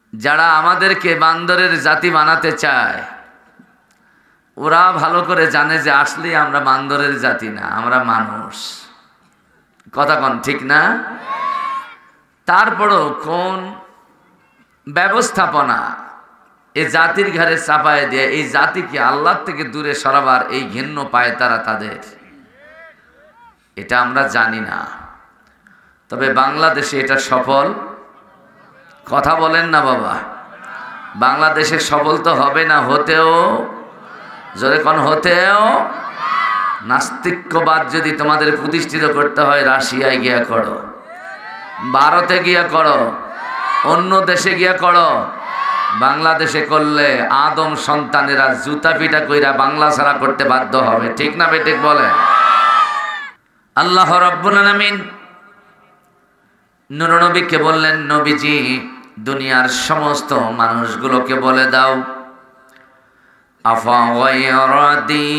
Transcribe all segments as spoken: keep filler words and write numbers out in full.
যারা আমাদেরকে বান্দরের জাতি বানাতে চায় ওরা ভালো করে জানে যে আসলে আমরা বান্দরের জাতি না, আমরা মানুষ। কথা কোন ঠিক না? তারপরও কোন ব্যবস্থাপনা এই জাতির ঘাড়ে চাপায় দিয়ে এই জাতিকে আল্লাহ থেকে দূরে সরাবার এই ঘৃণ্য পায় তারা তাদের, এটা আমরা জানি না। তবে বাংলাদেশে এটা সফল। কথা বলেন না বাবা, বাংলাদেশে সফল তো হবে না, হতেও জোরে কোন হতেও। নাস্তিক্যবাদ যদি তোমাদের প্রতিষ্ঠিত করতে হয় রাশিয়ায় গিয়া করো, ভারতে গিয়া করো, অন্য দেশে গিয়া করো। বাংলাদেশে করলে আদম সন্তানেরা জুতা পিটা কইরা বাংলা ছাড়া করতে বাধ্য হবে। ঠিক না বেঠিক বলে? আল্লাহ রাব্বুল আলামিন নূর নবীকে বললেন, নবীজি দুনিয়ার সমস্ত মানুষগুলোকে বলে দাও, আফা গায়রা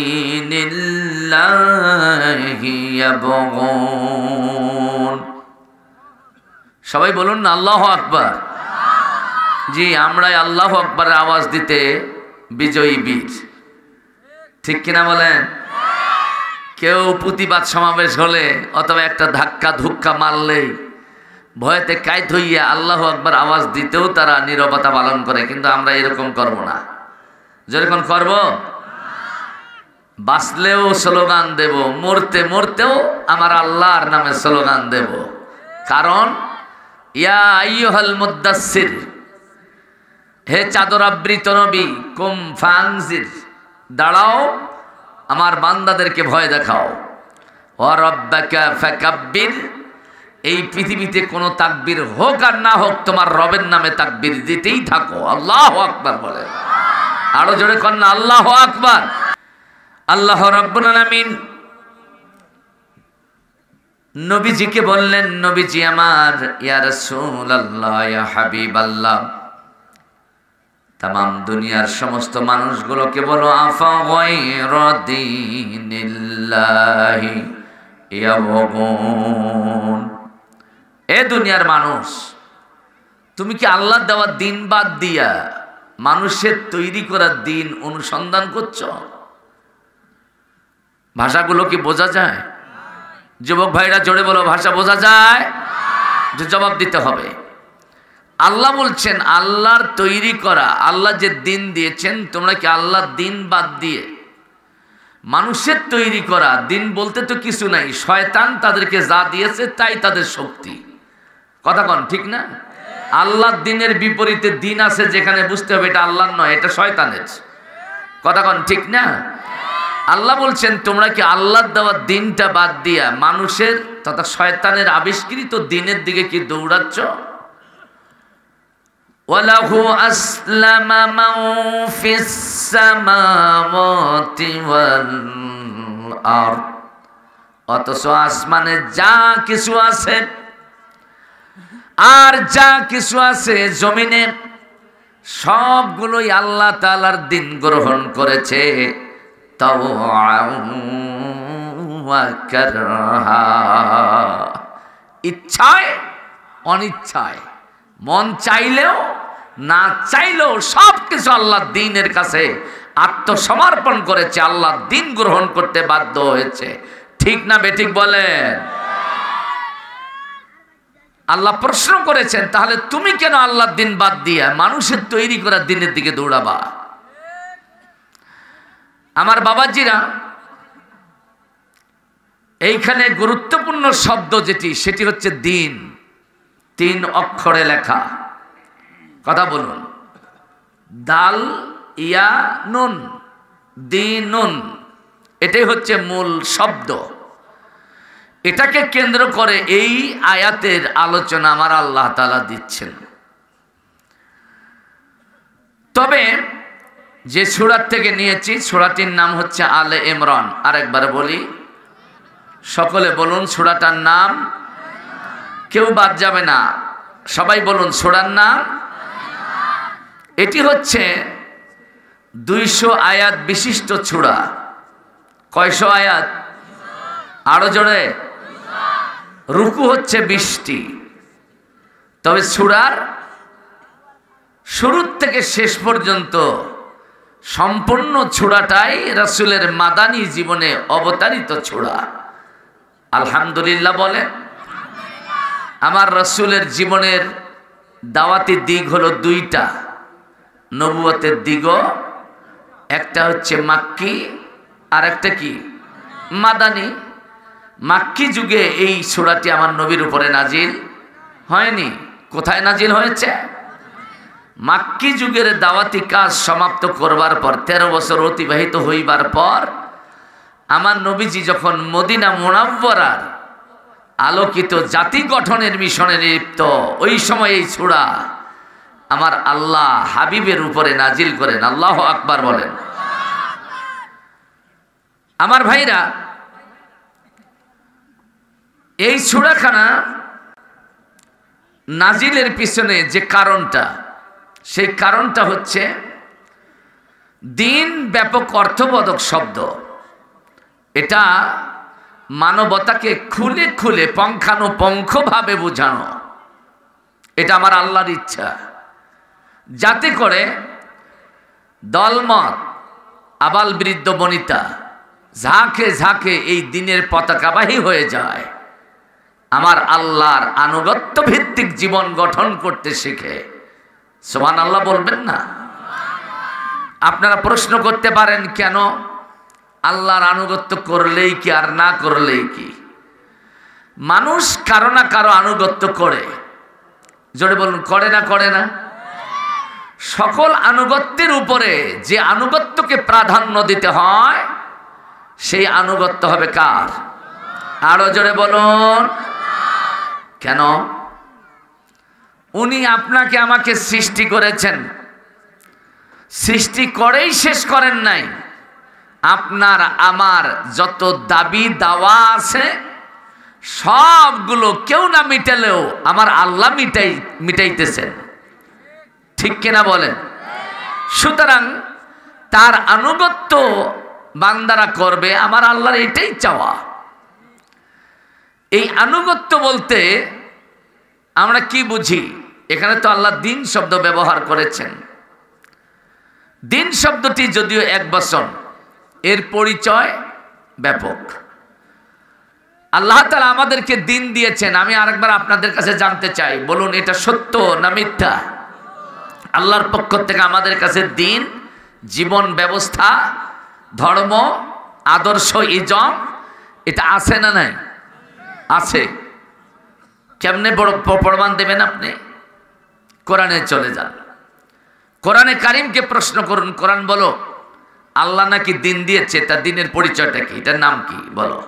দীনিল্লাহি ইয়াবগুন। সবাই বলুন না আল্লাহু আকবার। জি, আমরাই আল্লাহু আকবারের আওয়াজ দিতে বিজয়ী বীর। ঠিক কিনা বলেন? কেউ প্রতিবাদ সমাবেশ হলে অথবা একটা ধাক্কা ধুক্কা মারলেই ভয়েতে কাইত হইয়া আল্লাহু আকবার আওয়াজ দিতেও তারা নীরবতা পালন করে, কিন্তু আমরা এরকম করব না। যেরকম করব, বাঁচলেও স্লোগান দেব, মরতে মরতেও আমার আল্লাহর নামে স্লোগান দেব। কারণ ইয়া আইয়ুহাল মুদ্দাসসির, হে চাদর আবৃত নবী, কুম ফানজির, দাঁড়াও আমার বান্দাদেরকে ভয় দেখাও। ওয়া রাব্বাকা ফাকাব্বির, এই পৃথিবীতে কোনো তাকবীর হোক আর না হোক তোমার রবের নামে তাকবীর দিতেই থাকো। আল্লাহু আকবার বলে, আরো জোরে কর না আল্লাহু আকবার। আল্লাহ রাব্বুল আলামিন নবীজিকে বললেন, নবীজি আমার, ইয়া রাসূলুল্লাহ, ইয়া হাবিবাল্লাহ, তামাম দুনিয়ার সমস্ত মানুষগুলোকে বলো, আফা গায়রা দীনিল্লাহি ইয়াবগুন। এ দুনিয়ার মানুষ, তুমি কি আল্লাহ দেওয়া দিন বাদ দিয়া মানুষের তৈরি করা দিন অনুসন্ধান করছো? ভাষাগুলো কি বোঝা যায়? যুবক ভাইরা জোরে বলো, ভাষা বোঝা যায়? যে জবাব দিতে হবে। আল্লাহ বলছেন আল্লাহর তৈরি করা, আল্লাহ যে দিন দিয়েছেন, তোমরা কি আল্লাহর দিন বাদ দিয়ে মানুষের তৈরি করা দিন বলতে তো কিছু নাই, শয়তান তাদেরকে যা দিয়েছে তাই তাদের শক্তি। কথা কন ঠিক না? আল্লাহর দিনের বিপরীতে দিন আছে যেখানে বুঝতে হবে এটা আল্লাহর নয়, এটা শয়তানের। কথা কন ঠিক না? আল্লাহ বলছেন তোমরা কি আল্লাহর দেওয়া দিনটা বাদ দিয়া মানুষের তথা শয়তানের আবিষ্কৃত দিনের দিকে কি দৌড়াচ্ছ? ওয়ালাহু আসলামা মান ফিস সামাওয়াতি ওয়াল আরদ, অথচ আসমানে যা কিছু আছে আর যা কিছু আছে জমিনে সবগুলোই আল্লাহ তাআলার দিন গ্রহণ করেছে। ইচ্ছায় অনিচ্ছায়, মন চাইলেও না চাইলেও সব কিছু আল্লাহর দ্বীনের কাছে আত্মসমর্পণ করেছে, আল্লাহর দ্বীন গ্রহণ করতে বাধ্য হয়েছে। ঠিক না বেঠিক বলেন? আল্লাহ প্রশ্ন করেছেন, তাহলে তুমি কেন আল্লাহর দ্বীন বাদ দিয়া মানুষের তৈরি করা দ্বীনের দিকে দৌড়াবা? আমার বাবাজিরা, এইখানে গুরুত্বপূর্ণ শব্দ যেটি, সেটি হচ্ছে দিন। তিন অক্ষরে লেখা। কথা বলুন, দাল ইয়া নুন, দিনুন, এটাই হচ্ছে মূল শব্দ। এটাকে কেন্দ্র করে এই আয়াতের আলোচনা আমার আল্লাহ তাআলা দিচ্ছেন। তবে যে সূরা থেকে নিয়েছি, সূরাটির নাম হচ্ছে আলে ইমরান। আরেকবার বলি, সকলে বলুন সূরাটার নাম, কেউ বাদ যাবে না, সবাই বলুন সূরার নাম। এটি হচ্ছে দুইশো আয়াত বিশিষ্ট সূরা। কয়শো আয়াত? আরো জোরে। রুকু হচ্ছে বিশটি। তবে সূরার শুরু থেকে শেষ পর্যন্ত সম্পূর্ণ ছোড়াটাই রাসূলের মাদানী জীবনে অবতারিত ছোড়া। আলহামদুলিল্লাহ বলেন। আমার রাসূলের জীবনের দাওয়াতি দিক হলো দুইটা, নবুয়তের দিকও একটা হচ্ছে মাক্কি আর একটা কি মাদানী। মাক্কি যুগে এই সূরাটি আমার নবীর উপরে নাজিল হয়নি। কোথায় নাজিল হয়েছে? মাক্কি যুগের দাওয়াতি কাজ সমাপ্ত করবার পর তেরো বছর অতিবাহিত হইবার পর আমার নবীজি যখন মদিনা মুনাওয়ারার আলোকিত জাতি গঠনের মিশনে লিপ্ত, ওই সময় এই সূরা আমার আল্লাহ হাবিবের উপরে নাজিল করেন। আল্লাহু আকবার বলেন। আমার ভাইরা, এই সূরাখানা নাজিলের পিছনে যে কারণটা, সেই কারণটা হচ্ছে দিন ব্যাপক অর্থবোধক শব্দ। এটা মানবতাকে খুলে খুলে পঙ্খানুপঙ্খভাবে বোঝানো, এটা আমার আল্লাহর ইচ্ছা, যাতে করে দলমত আবাল বৃদ্ধ বনিতা ঝাঁকে ঝাঁকে এই দিনের পতাকাবাহী হয়ে যায়, আমার আল্লাহর আনুগত্য ভিত্তিক জীবন গঠন করতে শিখে। সুবহানাল্লাহ বলবেন না? আপনারা প্রশ্ন করতে পারেন, কেন আল্লাহর আনুগত্য করলেই কি আর না করলেই কি? মানুষ কারো না কারো আনুগত্য করে। জোরে বলুন, করে না করে না? সকল আনুগত্যের উপরে যে আনুগত্যকে প্রাধান্য দিতে হয়, সেই আনুগত্য হবে কার? আরো জোরে বলুন। কেন? উনি আপনাকে আমাকে সৃষ্টি করেছেন, সৃষ্টি করেই শেষ করেন নাই। আপনার আমার যত দাবি দাওয়া আছে সবগুলো কেউ না মিটালেও আমার আল্লাহ মিটাই মিটাইতেছেন, ঠিক কিনা বলেন? সুতরাং তার আনুগত্য বান্দারা করবে, আমার আল্লাহর এটাই চাওয়া। এই আনুগত্য বলতে আমরা কি বুঝি? এখানে তো আল্লাহ দিন শব্দ ব্যবহার করেছেন। দিন শব্দটি যদিও এক বচন, এর পরিচয় ব্যাপক। আল্লাহ তাআলা আমাদেরকে দিন দিয়েছেন। আমি আরেকবার আপনাদের কাছে জানতে চাই, বলুন এটা সত্য না মিথ্যা? আল্লাহর পক্ষ থেকে আমাদের কাছে দিন, জীবন ব্যবস্থা, ধর্ম, আদর্শ, ইজম, এটা আছে না নাই? আছে। কেমনে প্রমাণ দেবেন আপনি? কোরআনে চলে যান, কোরআনে কারিমকে প্রশ্ন করুন। কোরআন বলো আল্লাহ নাকি দিন দিয়েছে, তার দিনের পরিচয়টা কি, এটার নাম কি বলো?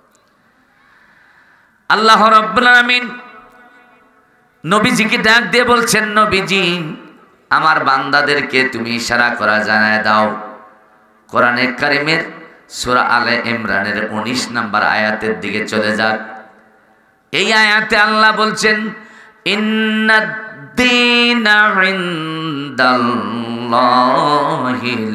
আল্লাহ রাব্বুল আলামিন নবীজিকে ডাক দিয়ে বলছেন, নবীজি আমার বান্দাদেরকে তুমি ইশারা করা জানায় দাও। কোরআনে কারিমের সূরা আলে ইমরানের উনিশ নম্বর আয়াতের দিকে চলে যাক। এই আয়াতে আল্লাহ বলছেন, ইন্নাদ দীনা ইনদাল্লাহিল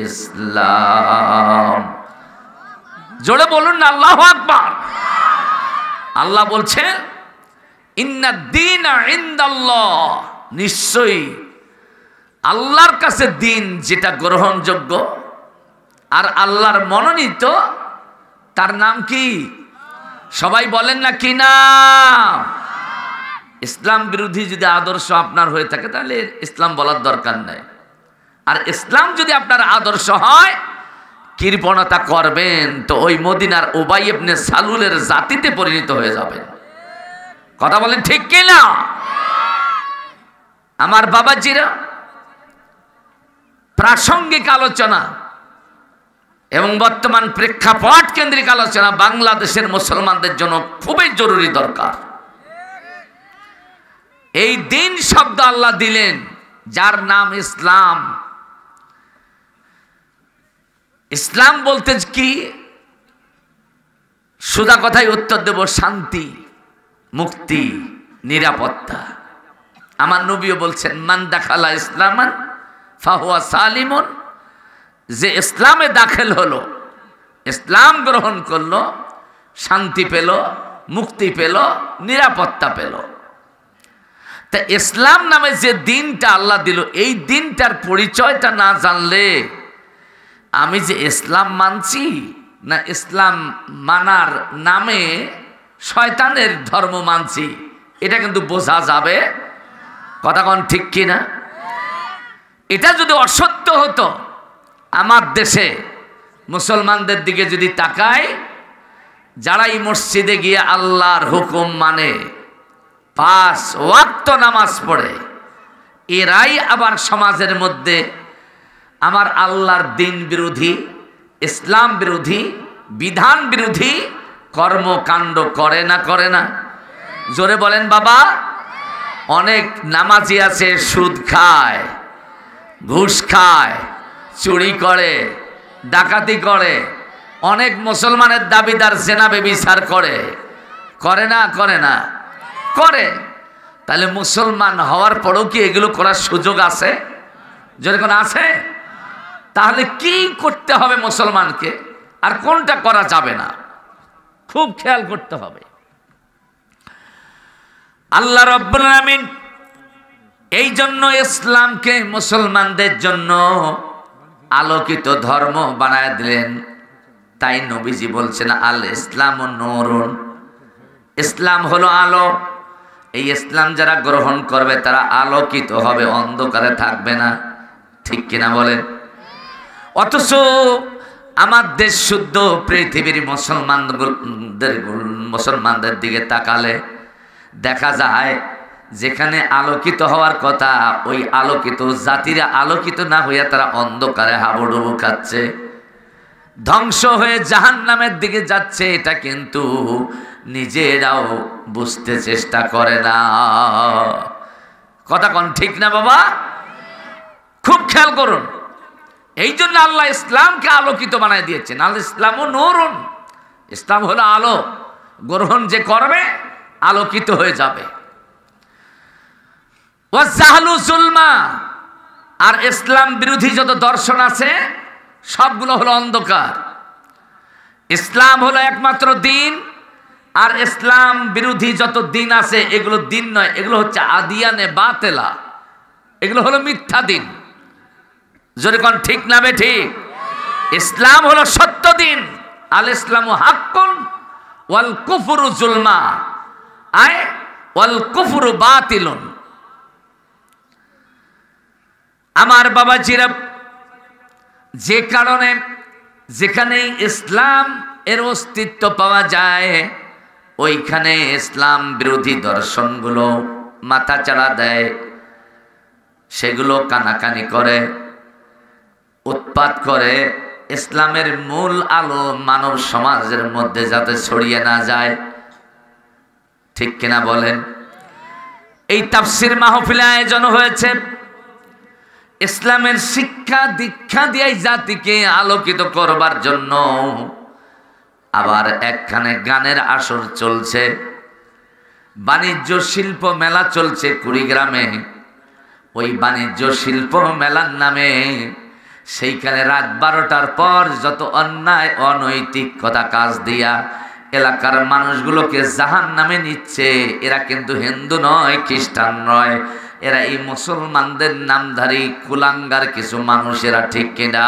ইসলাম। জোরে বলুন না আল্লাহু আকবার। আল্লাহ বলছেন ইন্নাদ দীনা ইনদাল্লাহ, নিশ্চয়ই আল্লাহর কাছে দিন যেটা গ্রহণযোগ্য আর আল্লাহর মনোনীত, তার নাম কি? সবাই বলেন না কি নাম? ইসলাম বিরোধী যদি আদর্শ আপনার হয়ে থাকে তাহলে ইসলাম বলার দরকার নাই। আর ইসলাম যদি আপনার আদর্শ হয়, কৃপণতা করবেন তো ওই মদিনার উবাই ইবনে সালুলের জাতিতে পরিণত হয়ে যাবেন। কথা বলেন ঠিক কি না? আমার বাবাজিরা, প্রাসঙ্গিক আলোচনা এবং বর্তমান প্রেক্ষাপট কেন্দ্রিক আলোচনা বাংলাদেশের মুসলমানদের জন্য খুবই জরুরি দরকার। এই দিন শব্দ আল্লাহ দিলেন, যার নাম ইসলাম। ইসলাম বলতে কি? সোজা কথায় উত্তর দেব, শান্তি, মুক্তি, নিরাপত্তা। আমার নবীও বলছেন, মান দাখালা ইসলামান ফাহুয়া সালিমুন, যে ইসলামে দাখিল হলো, ইসলাম গ্রহণ করলো, শান্তি পেল, মুক্তি পেল, নিরাপত্তা পেল। তা ইসলাম নামে যে দিনটা আল্লাহ দিল, এই দিনটার পরিচয়টা না জানলে আমি যে ইসলাম মানছি না ইসলাম মানার নামে শয়তানের ধর্ম মানছি, এটা কিন্তু বোঝা যাবে। কথা কোন ঠিক কিনা? এটা যদি অসত্য হতো, আমার দেশে মুসলমানদের দিকে যদি তাকাই, যারাই মসজিদে গিয়ে আল্লাহর হুকুম মানে, পাঁচ ওয়াক্ত নামাজ পড়ে, এরাই আবার সমাজের মধ্যে আমার আল্লাহর দিন বিরোধী, ইসলাম বিরোধী, বিধান বিরোধী কর্মকাণ্ড করে না করে না? জোরে বলেন বাবা। অনেক নামাজি আছে সুদ খায়, ঘুষ খায়, চুরি করে, ডাকাতি করে, অনেক মুসলমানের দাবিদার জেনা ব্যভিচার করে, করে না করে না? করে। তাহলে মুসলমান হওয়ার পরেও কি এগুলো করার সুযোগ আছে? যেরকম আছে, তাহলে কি করতে হবে মুসলমানকে আর কোনটা করা যাবে না, খুব খেয়াল করতে হবে। আল্লাহ রাব্বুল আলামিন এই জন্য ইসলামকে মুসলমানদের জন্য আলোকিত ধর্ম বানায় দিলেন। তাই নবীজি বলছেন আল ইসলাম নূরুন, ইসলাম হলো আলো। এই ইসলাম যারা গ্রহণ করবে তারা আলোকিত হবে, অন্ধকারে থাকবে না। ঠিক কিনা বলেন? অথচ আমার দেশ শুদ্ধ পৃথিবীর মুসলমানদের মুসলমানদের দিকে তাকালে দেখা যায় যেখানে আলোকিত হওয়ার কথা, ওই আলোকিত জাতিরা আলোকিত না হইয়া তারা অন্ধকারে হাবুডুবু খাচ্ছে, ধ্বংস হয়ে জাহান্নামের দিকে যাচ্ছে। এটা কিন্তু নিজেরাও বুঝতে চেষ্টা করে না। কথা কোন ঠিক না বাবা? খুব খেয়াল করুন। এই জন্য আল্লাহ ইসলামকে আলোকিত বানায় দিয়েছেন। আল ইসলামও নূরুন, ইসলাম হলো আলো, গ্রহণ যে করবে আলোকিত হয়ে যাবে। ওয়াজাহলু যুলমা, আর ইসলাম বিরোধী যত দর্শন আছে সবগুলো হলো অন্ধকার। ইসলাম হলো একমাত্র দিন, আর ইসলাম বিরোধী যত দিন আছে এগুলো দিন নয়, এগুলো হচ্ছে আদিয়ানে বাতেলা, এগুলো হলো মিথ্যা দিন। যদি কোন ঠিক না বে ঠিক? ইসলাম হলো সত্য দিন। আল ইসলামু হাক্কুন ওয়াল কুফরু যুলমা, আয় ওয়াল কুফরু বাতিলুন। আমার বাবাজিরা, যে কারণে যেখানে ইসলাম এর অস্তিত্ব পাওয়া যায় ওইখানে ইসলাম বিরোধী দর্শনগুলো মাথা চাড়া দেয়, সেগুলো কানাকানি করে, উৎপাত করে, ইসলামের মূল আলো মানব সমাজের মধ্যে যাতে ছড়িয়ে না যায়। ঠিক কিনা বলেন? এই তাফসীর মাহফিল আয়োজন হয়েছে ইসলামের শিক্ষা দীক্ষা দিয়ে জাতিকে আলোকিত করবার জন্য। আবার একখানে গানের আসর চলছে, বাণিজ্য শিল্প মেলা চলছে কুড়িগ্রামে। ওই বাণিজ্য শিল্প মেলার নামে সেইখানে রাত বারোটার পর যত অন্যায় অনৈতিক কথা কাজ দিয়া এলাকার মানুষগুলোকে জাহান নামে নিচ্ছে। এরা কিন্তু হিন্দু নয়, খ্রিস্টান নয়, এরা এই মুসলমানদের নামধারী কুলাঙ্গার কিছু মানুষেরা। ঠিক কিনা?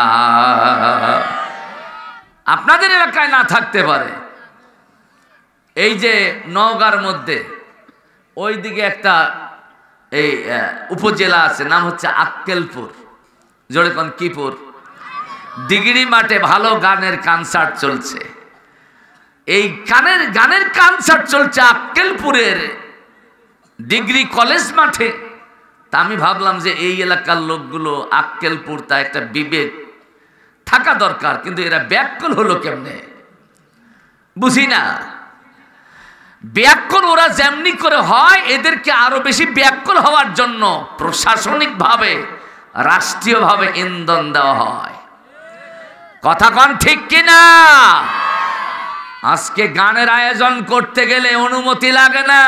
আপনাদের এলাকায় না থাকতে পারে। এই যে নওগাঁর মধ্যে ওই দিকে একটা এই উপজেলা আছে, নাম হচ্ছে আক্কেলপুর। জোরে কোন কিপুর? ডিগ্রি মাঠে ভালো গানের কনসার্ট চলছে। এই গানের গানের কনসার্ট চলছে আক্কেলপুরের ডিগ্রি কলেজ মাঠে। তা আমি ভাবলাম যে এই এলাকার লোকগুলো আক্কেলপুর, তা একটা বিবেক থাকা দরকার, কিন্তু এরা ব্যাককল হলো কেমনে বুঝি না। ব্যাককল ওরা যেমনি করে হয়, এদেরকে আরো বেশি ব্যাককল হওয়ার জন্য প্রশাসনিকভাবে রাষ্ট্রীয়ভাবে ইন্ধন দেওয়া হয়। কথা কন ঠিক কিনা? আজকে গানের আয়োজন করতে গেলে অনুমতি লাগে না,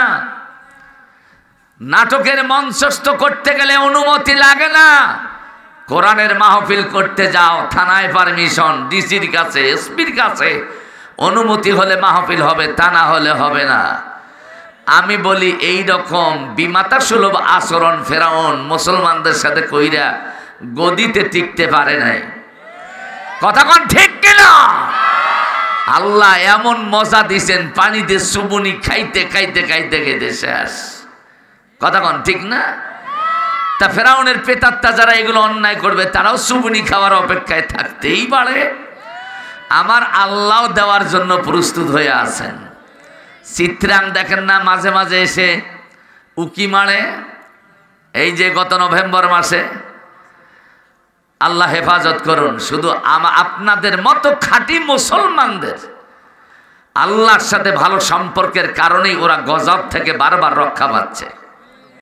নাটকের মঞ্চস্থ করতে গেলে অনুমতি লাগে না, কোরআনের মাহফিল করতে যাও থানায় পারমিশন, ডিসির কাছে, এসপির কাছে অনুমতি হলে মাহফিল হবে, তা না হলে হবে না। আমি বলি এই রকম বিমাতা সুলভ আচরণ ফেরাউন মুসলমানদের সাথে কইরা গদিতে টিকতে পারে নাই। কথা কোন ঠিক কিনা? আল্লাহ এমন মজা দিছেন, পানিতে সুবুনি খাইতে খাইতে খাইতে খাইতে শেষ। কথা কোন ঠিক না? তা ফেরাউনের প্রেতাত্মা যারা এগুলো অন্যায় করবে তারাও সুবুনি খাওয়ার অপেক্ষায় থাকতেই পারে। আমার আল্লাহ দেওয়ার জন্য প্রস্তুত হয়ে আছেন। চিত্রাং দেখেন না মাঝে মাঝে এসে উকি মারে। এই যে গত নভেম্বর মাসে, আল্লাহ হেফাজত করুন, শুধু আপনাদের মতো খাঁটি মুসলমানদের আল্লাহর সাথে ভালো সম্পর্কের কারণেই ওরা গজব থেকে বারবার রক্ষা পাচ্ছে।